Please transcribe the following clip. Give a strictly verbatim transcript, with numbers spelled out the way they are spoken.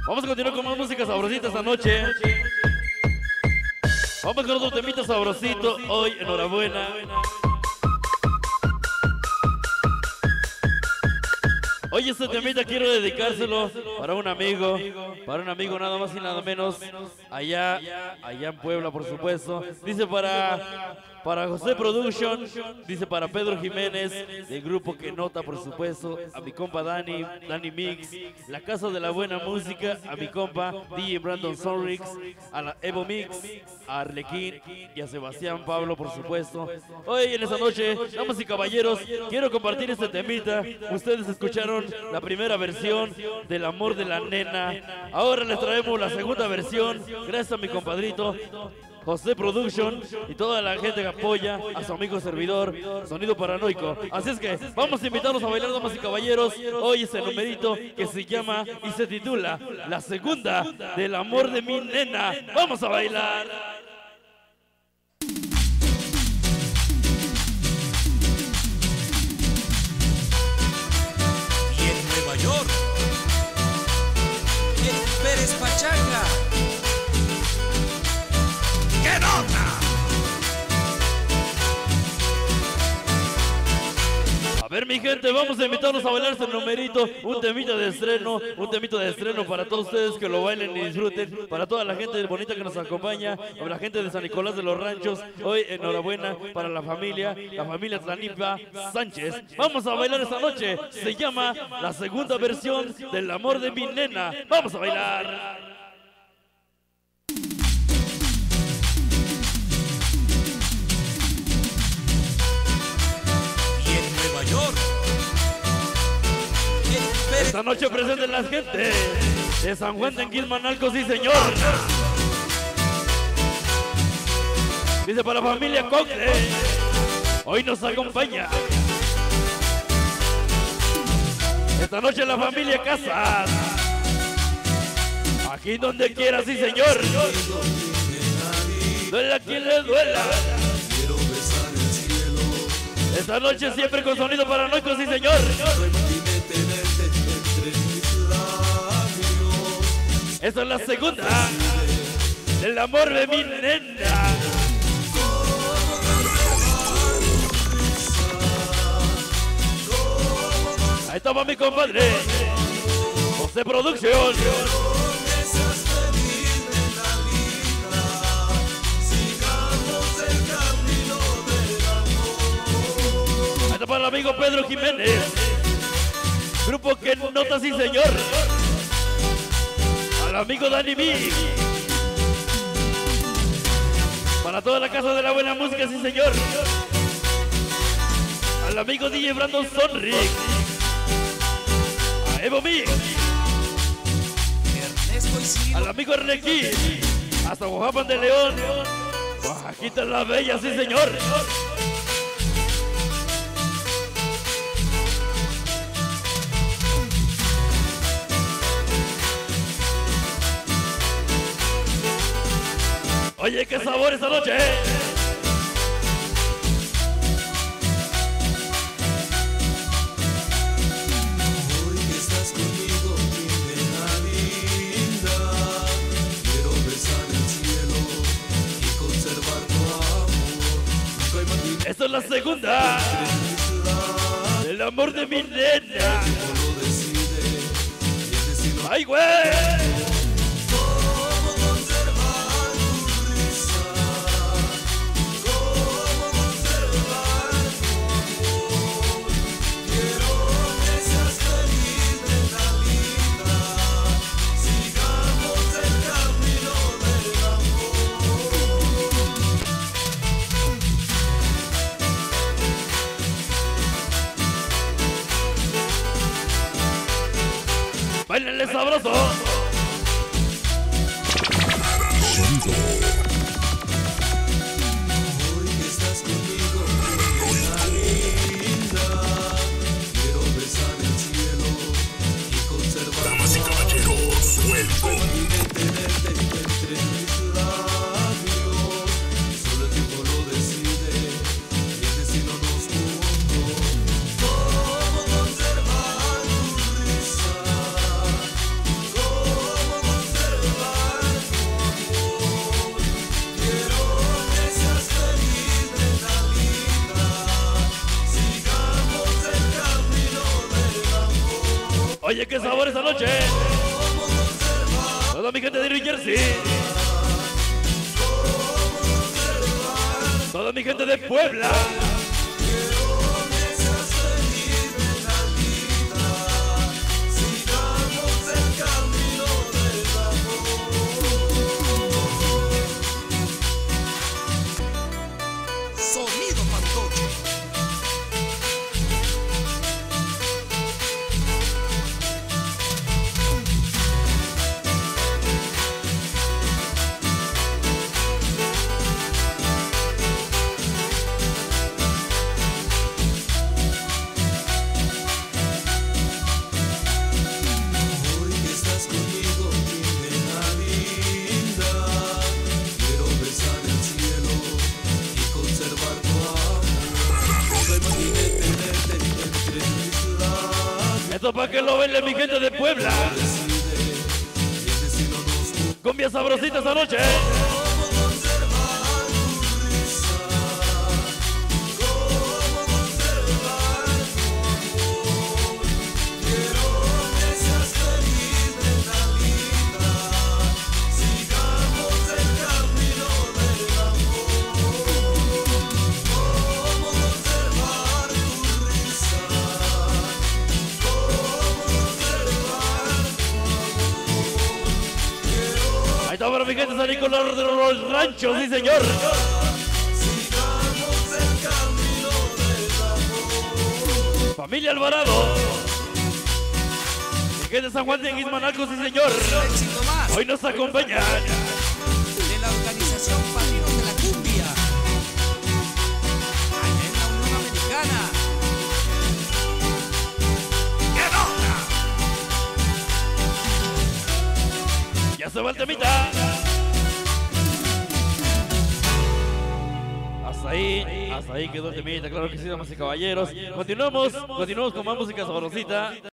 Vamos a continuar con más música sabrosita esta noche. Vamos con otro temita sabrosito. Hoy, enhorabuena. Hoy este temita quiero dedicárselo para un amigo, para un amigo nada más y nada menos, allá, allá en Puebla, por supuesto. Dice para, para José Production, dice para Pedro Jiménez, del grupo Que Nota, por supuesto, a mi compa Dani, Dani Mix, la Casa de la Buena Música, a mi compa D J Brandon Sonrix, a la Evo Mix, a Arlequín y a Sebastián Pablo, por supuesto. Hoy en esta noche, damas y caballeros, quiero compartir este temita. Ustedes escucharon la primera versión del Amor de la Nena. Ahora les traemos la segunda versión, gracias a mi compadrito José Production y toda la gente que apoya a su amigo servidor Sonido Paranoico. Así es que vamos a invitarlos a bailar, damas y caballeros. Hoy es el numerito que se llama y se titula La Segunda del Amor de mi Nena. Vamos a bailar. York, el Pérez Pachanga. ¡Qué nota! A ver, mi gente, vamos a invitarlos a bailar este numerito, un temita de estreno, un temita de estreno para todos ustedes que lo bailen y disfruten, para toda la gente bonita que nos acompaña, para la gente de San Nicolás de los Ranchos. Hoy enhorabuena para la familia, la familia Tlanipa Sánchez. Vamos a bailar esta noche, se llama la segunda versión del Amor de mi Nena. Vamos a bailar. Esta noche presenten la gente de San Juan de Enquismanalco, sí señor. Dice para la familia Cocle, hoy nos acompaña. Esta noche la familia Casas, aquí donde quiera, sí señor. Duela a quien le duela. Esta noche siempre con Sonido Paranoico, sí señor. Esta es la segunda del Amor de mi Nena. Ahí estaba mi compadre José Producción. Ahí está para el amigo Pedro Jiménez, grupo Que Nota, sí señor. Al amigo Dani Mix, para toda la Casa de la Buena Música, sí señor. Al amigo D J Brandon Sonrix, a Evo Mix, al amigo Arlequín, hasta Oaxaca de León, Oaxaquita la Bella, sí señor. Oye, qué sabor esta noche, ¿eh? Hoy que estás conmigo, mi nena linda, quiero besar el cielo y conservar tu amor. Esta es la segunda del Amor de mi Nena. ¡Ay, güey! ¡Báilenle sabroso! Hoy que estás conmigo, mi nena linda, quiero besar el cielo y conservar. Damas y caballeros, suelto. Y tenerte entre mis labios, solo el tiempo lo decide y el destino nos juntó. ¿Cómo conservar tu risa? ¿Cómo Oye, qué sabor esta noche. Toda mi gente de New Jersey. Toda mi gente de Puebla. Sonido Fantoche. Hoy que estás conmigo, mi nena linda, quiero besar el cielo y conservar tu amor. No me imaginé tenerte entre mis labios. Esto para que lo baile mi gente de Puebla. Decide, y el destino nos unió. Cumbia sabrosita esta noche. ¿Cómo conservar tu risa? ¿Cómo conservar tu amor? Quiero que seas feliz, nena linda. Sigamos el camino del amor. ¿Cómo conservar tu risa? ¿Cómo conservar tu amor? Quiero Ahí está para mi gente San Nicolás de los Ranchos, sí señor. sigamos el camino del amor. Familia Alvarado. Mi gente de San Juan de Guismanalco, sí señor. Éxito más Hoy nos acompaña. de la organización Padrinos de la Cumbia, allá en la Unión Americana. ¡Qué nota! Ya se va el temita. Hasta ahí, hasta ahí quedó el temita, claro que sí, damas y caballeros. Continuamos, continuamos con más música sabrosita.